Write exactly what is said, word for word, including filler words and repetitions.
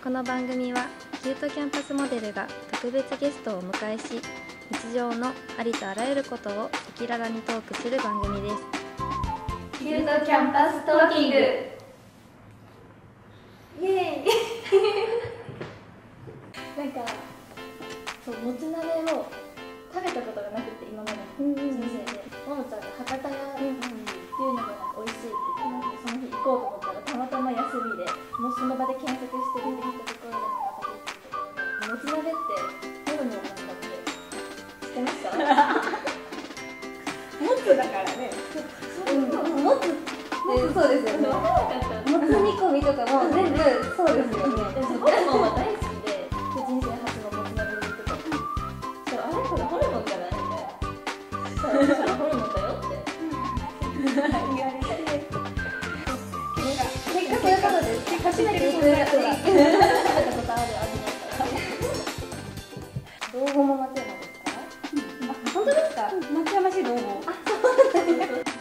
この番組はキュートキャンパスモデルが特別ゲストをお迎えし、日常のありとあらゆることを赤裸々にトークする番組です。 キュートキャンパストーキング、イエーイなんかそうもつ鍋を食べたことがなくて、今まで人生でももちゃんが博多屋っていうのがなんか美味しいって言って、その日行こうと思ったらたまたま休みで、もうその場で検索して出てきたところでもつ鍋ってどういうのなんだって知ってました？ もつだからね。 もつってそうですよね。もつ煮込みとかも全部そうですよね。ホルモンは大好きで、人生初のもつ鍋に行くと、そしたらあれこれホルモンじゃないみたいな。そしたらホルモンだよって言われて、結果そういうことです。結果しなきゃいけないことが食べたことある味だったら。道後も松山ですか？あ、本当ですか？ 松山市道後。 あ、そうなんです。